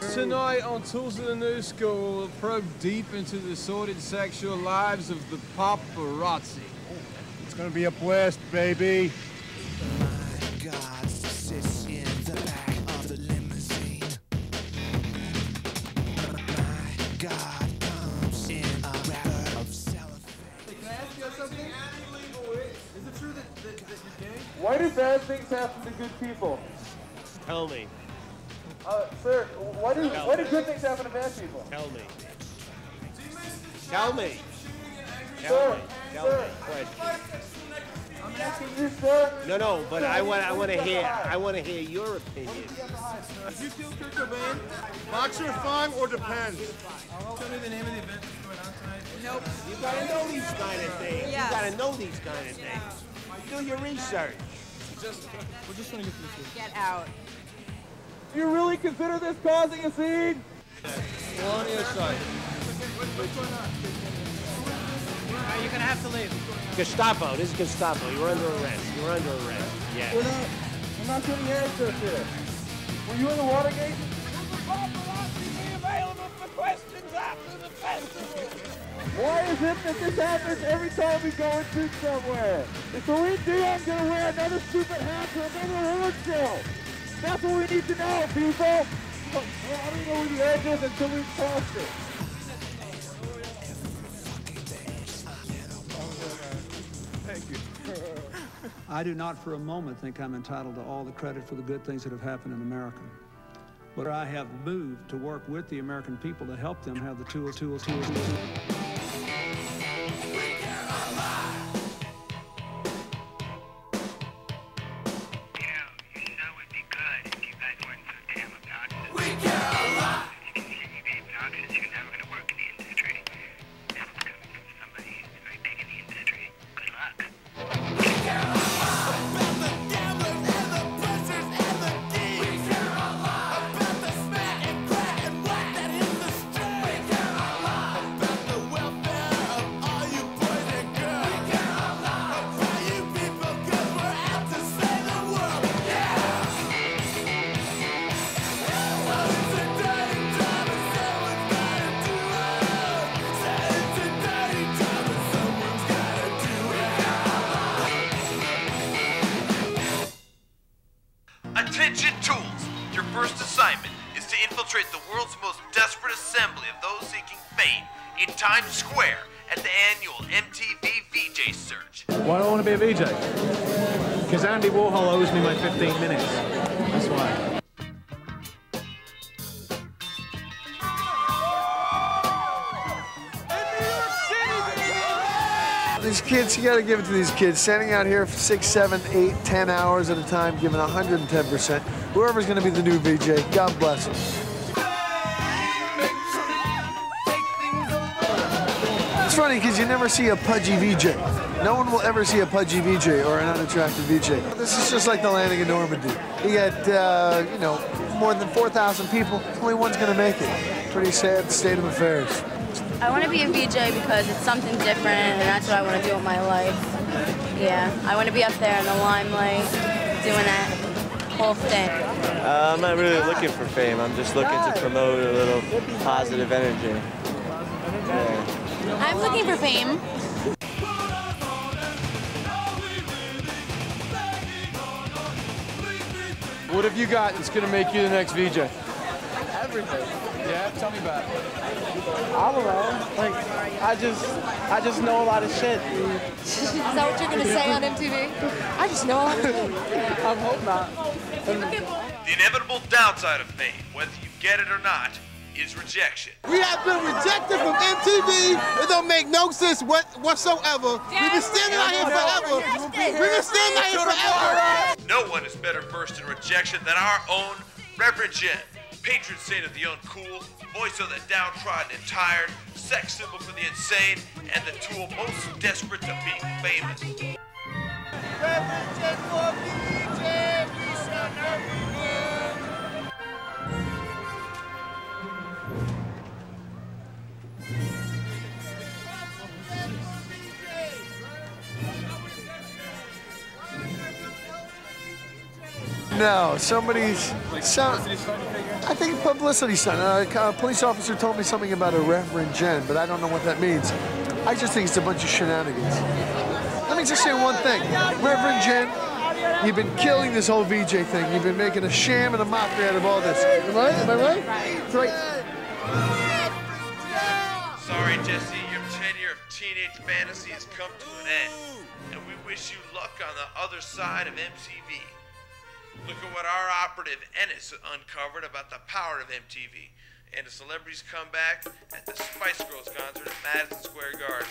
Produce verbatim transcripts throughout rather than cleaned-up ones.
Tonight on Tools of the New School, we'll probe deep into the sordid sexual lives of the paparazzi. It's gonna be a blast, baby. My God sits in the back of the limousine. My God comes in a wrapper of cellophane. Can I ask you something? Is it true that, that, that you're gay? Why do bad things happen to good people? Tell me. Uh, sir, why do why do good things happen to bad people? Tell me. Tell me. Tell Sir, me. Tell sir. me. Question. I'm asking you, sir. No, no, but I want I want to hear I want to hear your opinion. Did you kill Kurt Cobain? Boxer fun or depends? Tell me the name of the event that's going on tonight. Nope. You gotta know these kind of things. Yes. You gotta know these kind of things. Do your research. Just, we're just trying to get to the truth. Get out. Do you really consider this causing a scene? We're on your side. What's going on? You're gonna have to leave. Gestapo. This is Gestapo. You're under arrest. You're under arrest. Yes. We're not, we're not getting answers here. Were you in the Watergate? Why is it that this happens every time we go and shoot somewhere? Is Celine Dion gonna wear another stupid hat to another award show? That's what we need to know, people. Well, I don't know where the edge is until we've crossed it. Thank you. I do not for a moment think I'm entitled to all the credit for the good things that have happened in America. But I have moved to work with the American people to help them have the tools, tools, tools, tools. Attention Tools! Your first assignment is to infiltrate the world's most desperate assembly of those seeking fame in Times Square at the annual M T V V J Search. Why do I want to be a V J? Because Andy Warhol owes me my fifteen minutes. That's why. These kids, you got to give it to these kids. Standing out here for six, seven, eight, ten hours at a time, giving one hundred ten percent. Whoever's going to be the new V J, God bless them. It's funny because you never see a pudgy V J. No one will ever see a pudgy V J or an unattractive V J. This is just like the landing of Normandy. You got, uh, you know, more than four thousand people. Only one's going to make it. Pretty sad state of affairs. I want to be a V J because it's something different, and that's what I want to do with my life. Yeah, I want to be up there in the limelight, doing that whole thing. Uh, I'm not really looking for fame. I'm just looking to promote a little positive energy. Yeah. I'm looking for fame. What have you got that's going to make you the next V J? Everything. Yeah, tell me about it. I don't know. Like, I just, I just know a lot of shit. Is that what you're going to say on M T V? I just know a lot of shit. I hope not. The inevitable downside of fame, whether you get it or not, is rejection. We have been rejected from M T V. It don't make no sense what, whatsoever. We've been standing out here forever. We've been standing out here forever. No one is better versed in rejection than our own Reverend Jen. Patron saint of the uncool, voice of the downtrodden and tired, sex symbol for the insane, and the tool most desperate to be famous. Reverend Jen for V J, we shall never win. No, somebody's. Some, I think publicity stunt. Uh, a police officer told me something about a Reverend Jen, but I don't know what that means. I just think it's a bunch of shenanigans. Let me just say one thing. Reverend Jen, you've been killing this whole V J thing. You've been making a sham and a mockery out of all this. Am I, am I right? Right. right. Sorry, Jesse, your tenure of teenage fantasy has come to an end, and we wish you luck on the other side of M T V. Look at what our operative Ennis uncovered about the power of M T V and the celebrities' comeback at the Spice Girls concert at Madison Square Garden.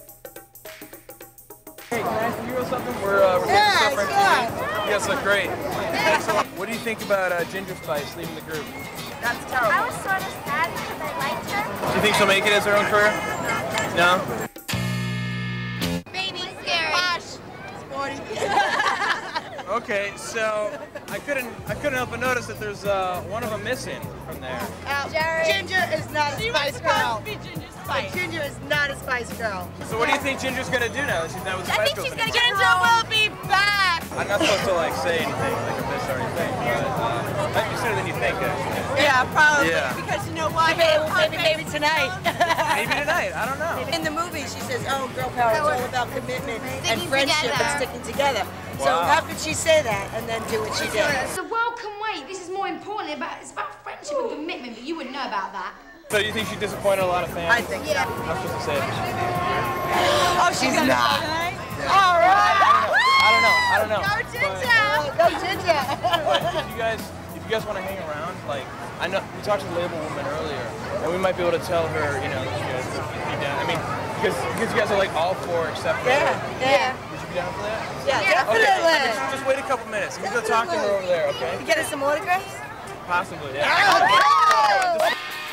Hey, can I ask you something? We're, uh, we're yeah, taking stuff sure. You guys look great. Thanks a lot. What do you think about uh, Ginger Spice leaving the group? That's terrible. I was sort of sad because I liked her. Do you think she'll make it as her own career? No? Baby, scary. Posh. Sporty. Okay, so I couldn't I couldn't help but notice that there's uh, one of them missing from there. Uh, Ginger is not a she Spice was Girl. To be Ginger Spice. But Ginger is not a Spice Girl. So what do you think Ginger's gonna do now that she's not with the I Spice think Girls she's gonna anymore? get Ginger will be back. I'm not supposed to like say anything like a bitch or anything, but uh, might be sooner than you think actually. Yeah, probably. Yeah. Because you know why? Maybe, maybe, maybe tonight. Maybe tonight. I don't know. In the movie, she says, "Oh, girl power is all about commitment and Sticking friendship together. and sticking together." So Wow. how could she say that and then do what she did? The world can wait. This is more important. About it's about friendship and commitment, but you wouldn't know about that. So you think she disappointed a lot of fans? I think so. Yeah. I'm supposed to say it. Oh, she's gonna not. say All right. I don't know. I don't know. Go Ginger. Go Ginger. But if you guys, if you guys want to hang around, like I know we talked to the label woman earlier, and we might be able to tell her, you know, that you guys would be down. I mean, because because you guys are like all four except for Yeah, her. yeah. Would you be down for that? Yeah, Okay, definitely. just, just wait a couple minutes. We can go talk to her over there, okay? You get us some autographs? Possibly, yeah. Okay.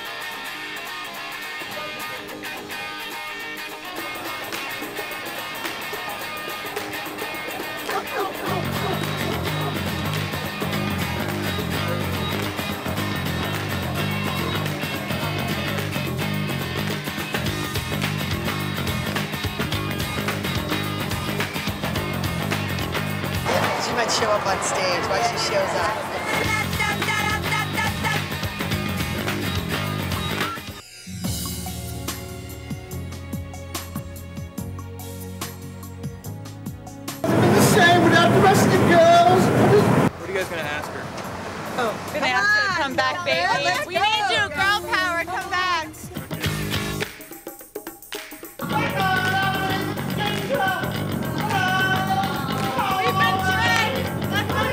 She might show up on stage while she shows up. The same without the rest of the girls. What are you guys gonna ask her? Oh, Gonna ask her to come back, baby. Let's We go. need you, girl power. Come back. We've been trained. Let's go,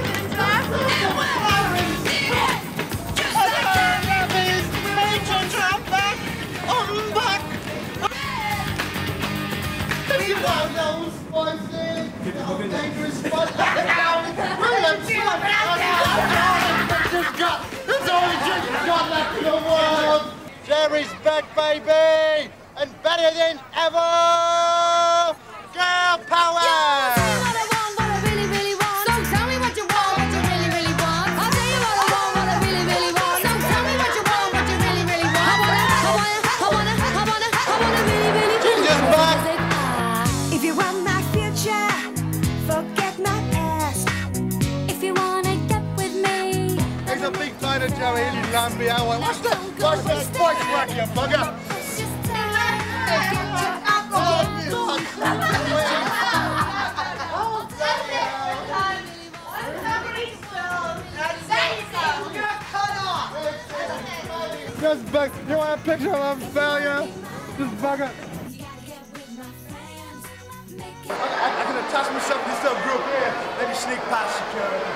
Jerry's back, baby, and better than ever. Girl power. If you want my future, forget my past. If you wanna get with me, There's a big fight of Jerry and he's on me. What's the what's that voice crack, you bugger? Just bug. You want a picture of a failure? Just bugger. I, I can attach myself to this little group here. Maybe sneak past security.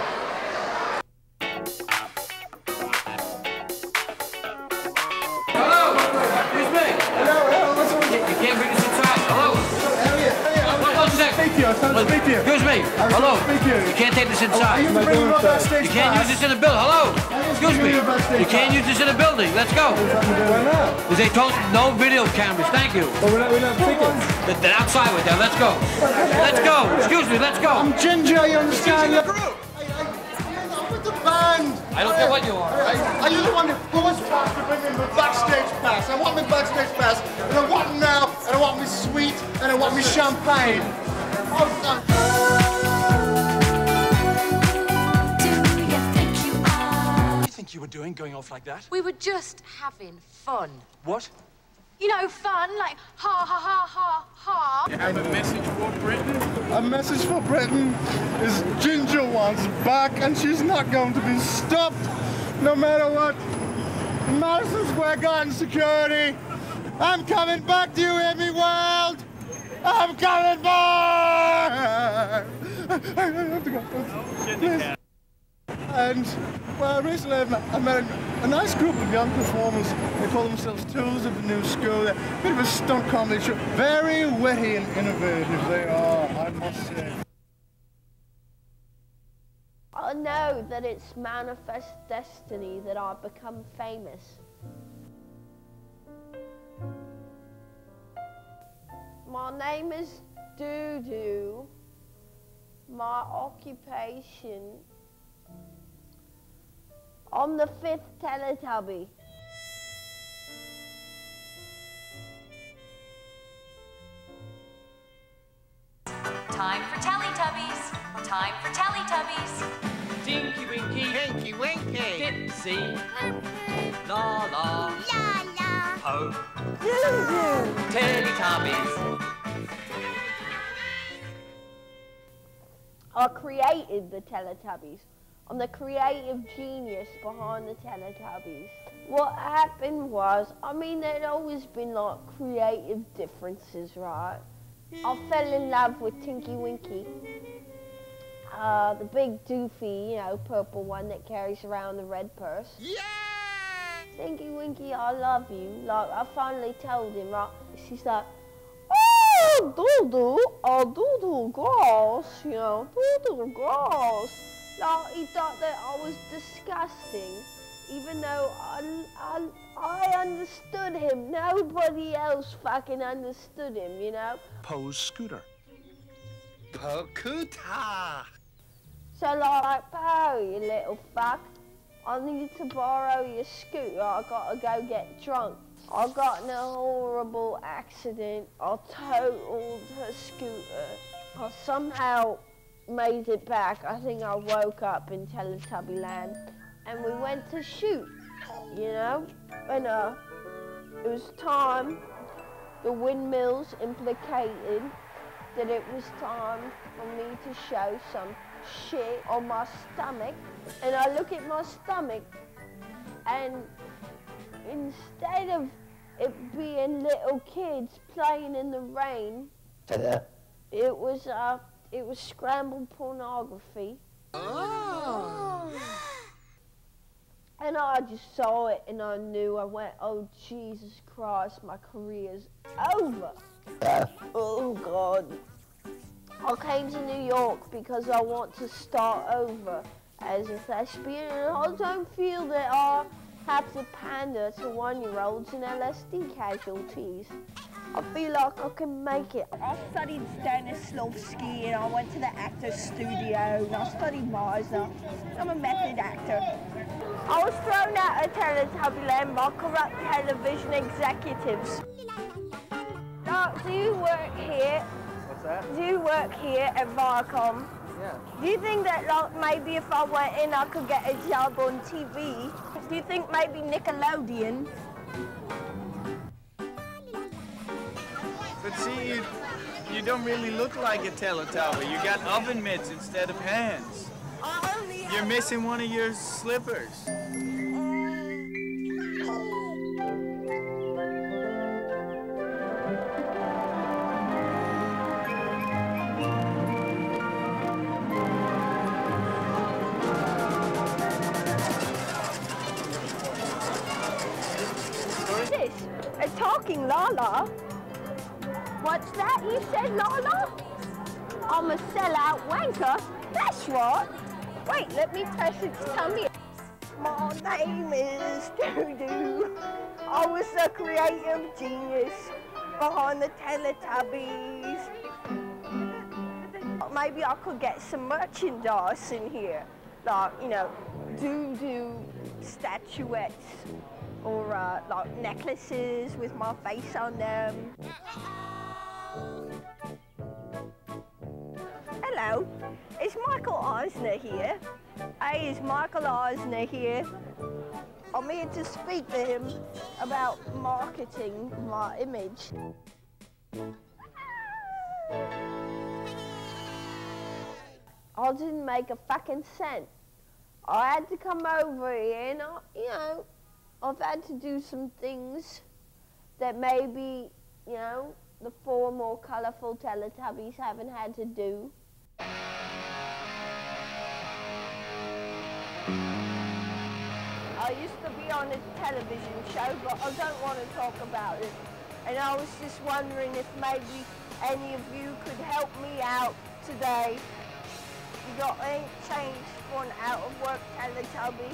Hello! Excuse me! Hello, hello, what's wrong? You, you can't bring us inside. Hello? One, one sec. Speak to you, I was trying to speak to you. Excuse me. I was Hello? trying to speak to you. You can't take this inside. You can bring me up backstage. You can't use this in the building. Hello? Excuse me. You can't use this in the building. Let's go. Why not? Because they told no video cameras. Thank you. But we're not, we're not tickets. Then then outside with them. Let's go. Let's go. Excuse me. Let's go. I'm Ginger, you understand? I'm with the band. I don't care what you are. I, I just want who was supposed to bring me my backstage pass. I want my backstage pass, and I want it now, and I want me sweet, and I want me champagne. Oh, do you think you are? You think you were doing, going off like that? We were just having fun. What? You know, fun, like ha ha ha ha ha. You have a message for Britain? A message for Britain is Ginger wants back, and she's not going to be stopped, no matter what. Madison Square Garden security, I'm coming back to you, Emmy World. I'm coming back. I have to go. Please. And, well, recently I met, I met a, a nice group of young performers. They call themselves Toolz of the New School. They're a bit of a stunt comedy show. Very witty and innovative they are, I must say. I know that it's manifest destiny that I become famous. My name is Doo-Doo. My occupation, I'm the fifth Teletubby. Time for Teletubbies. Time for Teletubbies. Tinky Winky. Tinky Winky. Dipsy. La La. La La. Po. Doo-Doo. Teletubbies. I created the Teletubbies. I'm the creative genius behind the Teletubbies. What happened was, I mean, there'd always been like creative differences, right? I fell in love with Tinky Winky. Uh, the big doofy, you know, purple one that carries around the red purse. Yeah! Tinky Winky, I love you. Like, I finally told him, right? She's like, oh, Doo-Doo, oh, Doo-Doo grass, you know, Doo-Doo grass. Like, he thought that I was disgusting, even though I, I, I understood him. Nobody else fucking understood him, you know? Poe's scooter. Pokuta. So like, Poe, you little fuck, I need to borrow your scooter. I gotta go get drunk. I got in a horrible accident. I totaled her scooter. I somehow made it back. I think I woke up in Teletubby Land, and we went to shoot, you know? And uh, it was time. The windmills implicated that it was time for me to show some shit on my stomach. And I look at my stomach, and instead of it being little kids playing in the rain, it was uh, it was scrambled pornography. Oh. And I just saw it, and I knew. I went, oh Jesus Christ, my career's over. Oh God. I came to New York because I want to start over as a thespian, and I don't feel that I have to pander to one-year-olds and L S D casualties. I feel like I can make it. I studied Stanislavski, and I went to the Actors Studio, and I studied Meisner. I'm a method actor. I was thrown out of Teletubby Land by corrupt television executives. Now, do you work here? What's that? Do you work here at Viacom? Yeah. Do you think that, like, maybe if I went in, I could get a job on T V? Do you think maybe Nickelodeon? But see, you, you don't really look like a Teletubby. You got oven mitts instead of hands. You're missing one of your slippers. What's this? A talking Lala? What's that? You said Lala? I'm a sellout wanker. That's right. Wait, let me press its tummy. My name is Doo-Doo. I was the creative genius behind the Teletubbies. Maybe I could get some merchandise in here. Like, you know, Doo-Doo statuettes. Or uh, like necklaces with my face on them. Hello, is Michael Eisner here? Hey, is Michael Eisner here? I'm here to speak to him about marketing my image. I didn't make a fucking cent. I had to come over here and, I, you know, I've had to do some things that maybe, you know, the four more colourful Teletubbies haven't had to do. I used to be on a television show, but I don't want to talk about it. And I was just wondering if maybe any of you could help me out today. You got any change for an out-of-work Teletubby?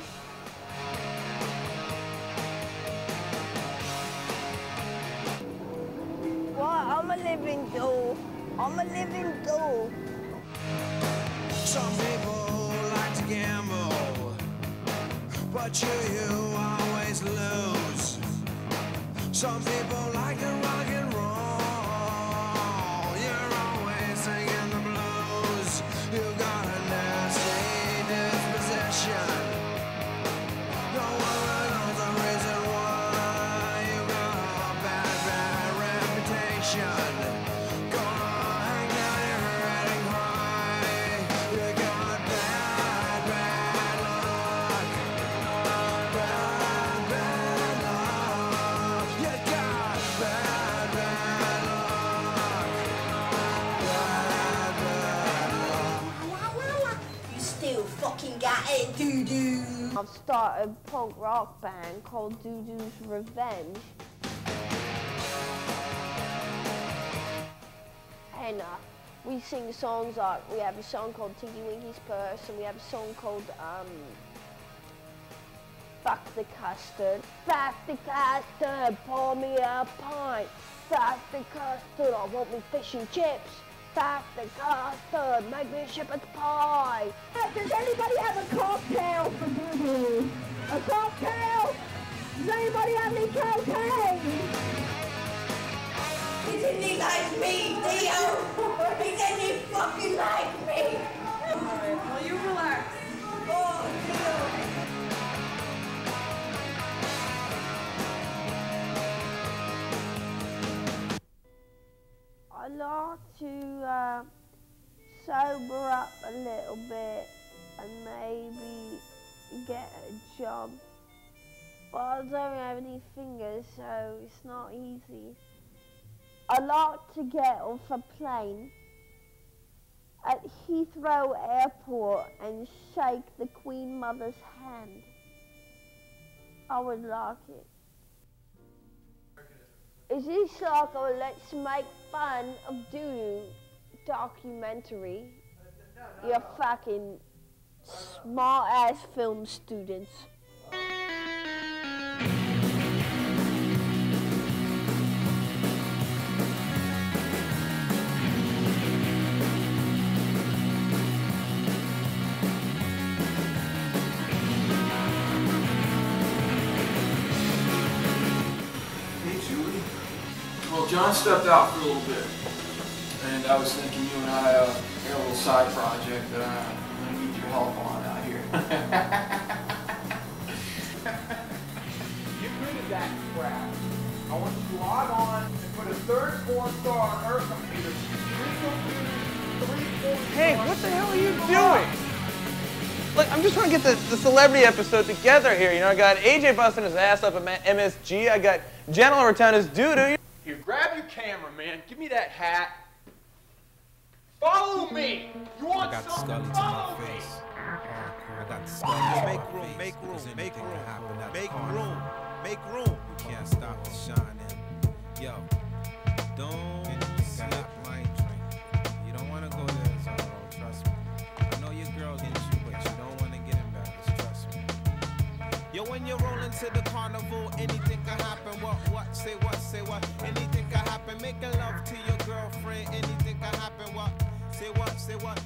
Well, I'm a living doll. I'm a living doll. Some people like to gamble, but you, you always lose. Some people like to rock and roll. You're always singing the blues. You got a nasty disposition. No one knows the reason why. You got a bad, bad reputation. Gonna hang down your head and cry. You got bad, bad luck. Bad, bad luck. You got bad, bad luck. Bad, bad luck. You still fucking got it, doo-doo. I've started a punk rock band called Doo-Doo's Revenge. And uh, we sing songs like, we have a song called Tinky Winky's Purse, and we have a song called, um, Fuck the Custard. Fuck the custard, pour me a pint. Fuck the custard, I want me fish and chips. Fuck the custard, make me a shepherd's pie. Hey, does anybody have a cocktail for Doo-Doo? A cocktail? Does anybody have any cocaine? Isn't he like me, Theo? Isn't he fucking like me? Alright, well you relax. Oh, Theo. I like to uh, sober up a little bit and maybe get a job. But I don't have any fingers, so it's not easy. I like to get off a plane at Heathrow Airport and shake the Queen Mother's hand. I would like it. Is this like a Let's Make Fun of Doo-Doo documentary? You fucking smart-ass film students. Well, John stepped out for a little bit, and I was thinking you and I uh, got a little side project that I, I'm going to need your help on out here. Get rid of that crap. I want you to log on and put a third porn star on her computer. Hey, what the hell are you doing? Look, I'm just trying to get the, the celebrity episode together here. You know, I got A J busting his ass up at M S G. I got Jen over town as Doo-Doo. Here, grab your camera, man. Give me that hat. Follow me. You want I got something? Scully to Follow my me. face. I got Scully. Make room, make room, make room, make room, make room. You can't stop the shining. Yo, don't slip my drink. You don't want to go there, so trust me. I know your girl gets you, but you don't want to get embarrassed. Trust me. Yo, when you're rolling to the carnival, anything can happen. What, what, say what, say what? Anything can happen. Making love to your girlfriend. Anything can happen. What, say what, say what?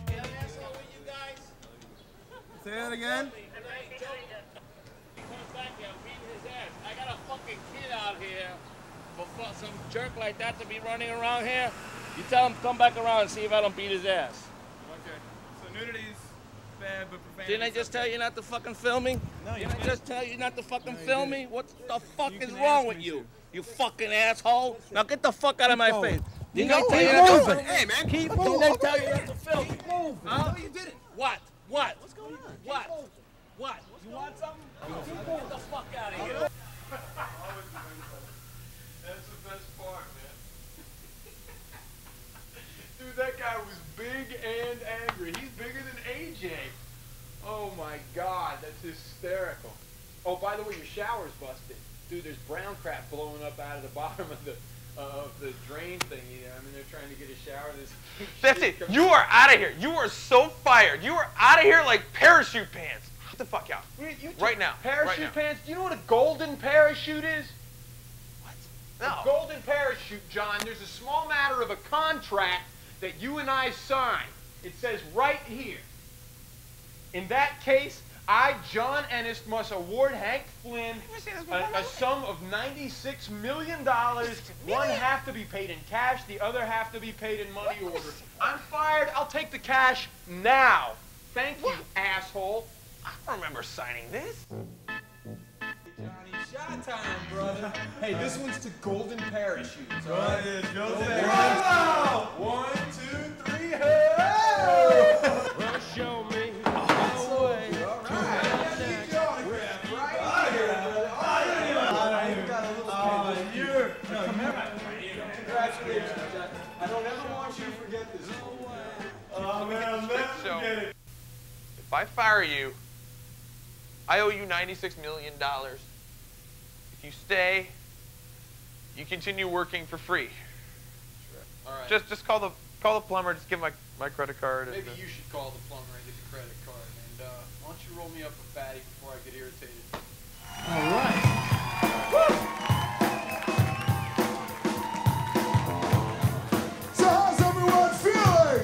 Say that again? I got a fucking kid out here for some jerk like that to be running around here. You tell him come back around and see if I don't beat his ass. Okay. So nudity's bad, but profanity. Didn't I just tell you not to fucking film me? No, you Didn't I didn't. just tell you not to fucking No, you film me? didn't. What the fuck You is can wrong ask with me you? to. You fucking asshole! Now get the fuck out of my going. face. Keep Didn't I tell going. you Keep not to moving. film? Hey, man. Keep Keep moving. moving. Didn't I tell you not to film? Keep moving. Huh? No, you didn't. What? What? What's going on? What? What? You want something? Get the fuck out of here. That's the best part, man. Dude, that guy was big and angry. He's bigger than A J. Oh my God, that's hysterical. Oh, by the way, your shower's busted. Dude, there's brown crap blowing up out of the bottom of the uh, of the drain thing. You know, I mean, they're trying to get a shower. This That's it. You are out of here. You are so fired. You are out of here like parachute pants. Get the fuck out. You, you right now. Parachute right now. pants? Do you know what a golden parachute is? What? No. No. A golden parachute, John. There's a small matter of a contract that you and I signed. It says right here. In that case, I, John Ennis, must award Hank Flynn a, a sum of ninety-six million dollars. One half to be paid in cash, the other half to be paid in money order. I'm fired. I'll take the cash now. Thank you, asshole. I don't remember signing this. Johnny, shot time, brother. Hey, this one's to golden parachutes, all Go right? ahead, go Golden ahead. parachutes. One, two, three, hey! Well, show me. I don't ever want you to forget this. Oh, man, I'll never So, forget it. if I fire you, I owe you ninety-six million dollars. If you stay, you continue working for free. All right. Just just call the call the plumber, just give my, my credit card. Maybe and, uh, you should call the plumber and get the credit card. And uh, why don't you roll me up a fatty before I get irritated? All right. So how's everyone feeling?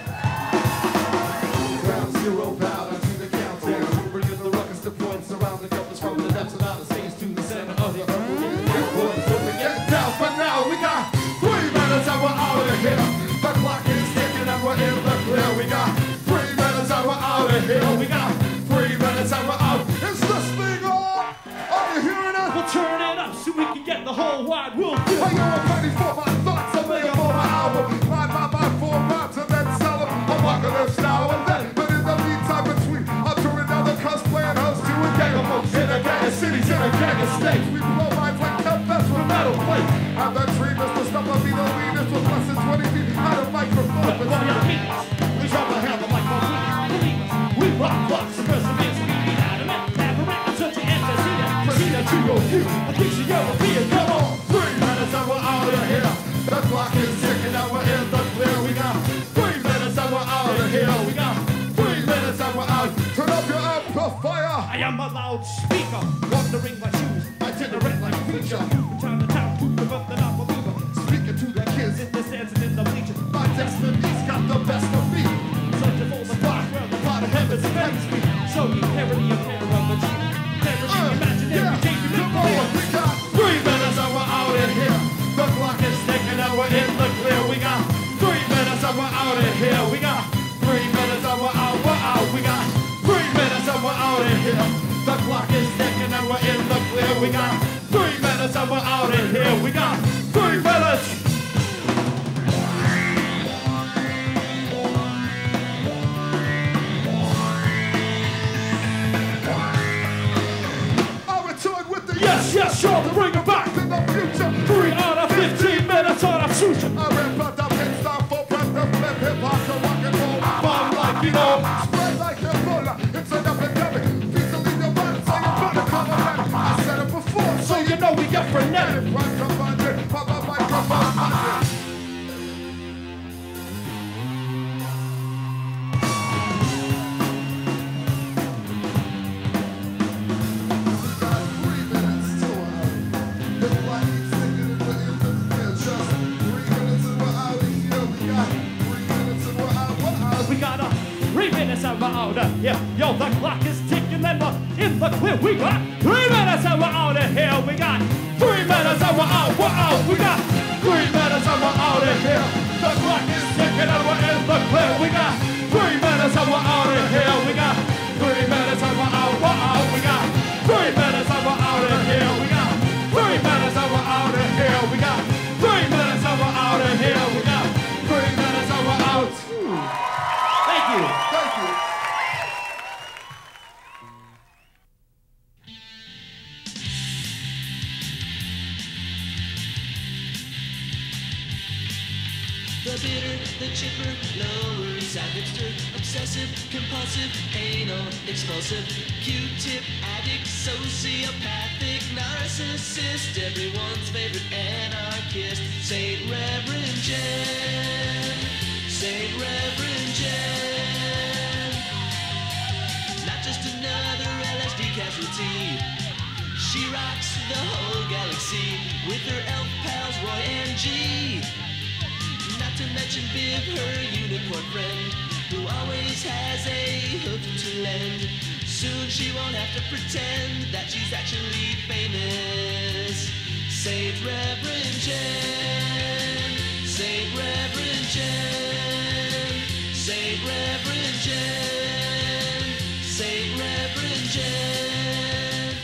Ground zero, bow down to the countdown. Bringing the ruckus to points around the compass from the depths of outer space to the center of the earth. So we get down, but now we got three minutes and we're out of here. The clock is ticking and we're in the clear. We got three minutes and we're out of here. We got three minutes and we're out. Is this thing on? Are you hearing it? We'll turn it up so we can get the whole wide world. Are you ready for my thoughts? I'm making for my album. Ride my mind for rhymes and then sell them. I'm walking this now and then. But in the meantime between, I'm touring down the cosplay and host to a gang of folks in a gang of cities, in a gang of states. We blow minds like Tempest with metal plates. And the dream is to stop and be the leaders with less than twenty feet out of microphone. But Well, your feet, we drop a handle like one week. We rock blocks, perseverance, we be adamant. Never act such an antecedent. Proceed to your view, a picture you're being. Come on, three minutes and we're out of here. The clock is ticking and we're in the clear. We got three minutes and we're out of here. We got three minutes and we're out. Turn up your amplifier. I am a loudspeaker, wandering my shoes. Itinerant like a preacher. Town to town, to the birth and I'm a believer. Speaking to the kids. In the stands and in the bleachers. My destiny's got the best of me. Searching for the spot where the pot of heaven's against me. So you parody a pair of a G. Parody imaginary game you Come on, we got three minutes and we're out of here. The clock is ticking and we're in the clear. We got three minutes and we're out of here. We got three minutes and we're out, we're out. We got three minutes and we're out of here. The clock is ticking and we're in the clear. We got three minutes and we're out of here. We got three minutes. I'll return with the Yes, yes, sure, to bring it back. in the future. Three out of fifteen minutes on a future. I rap about the pit stop for press the flip hip hop to rock and roll. Bomb like you know. Spread like Ebola. It's an epidemic. Please to leave your body so you better call a medic. I said it before, So you know we get frenetic. Right come on, it. Pop a microphone, hundred. We got a three minutes and we're out of here. Yo, the clock is ticking and we're in the clear. We got three minutes and we're out of here. We got three minutes and we're out, we're out. We got three minutes and we're out of here. The clock is ticking and we're in the clear. We got three minutes and we're out of here. We got Thank you. Thank you. The bitter, the chipper, lower, savage, obsessive, compulsive, anal, explosive, Q-tip, addict, sociopathic, narcissist, everyone's favorite anarchist, Saint Reverend Jen, Saint Reverend Jen. Not just another L S D casualty, she rocks the whole galaxy with her elf pals Roy and G. Not to mention Viv, her unicorn friend, who always has a hoof to lend. Soon she won't have to pretend that she's actually famous. Saint Reverend Jen, Saint Reverend Jen, Saint Reverend Jen, Saint Reverend Jen.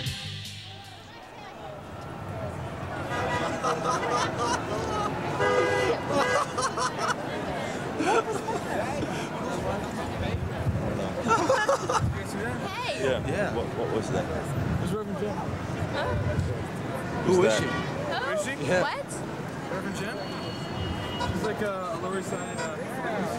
Hey! Yeah. yeah. What, what was that? It was Reverend Jen. Huh? Who is that? she? Who is she? Yeah. What? Reverend Jen? She's like a Lower East Side. Uh,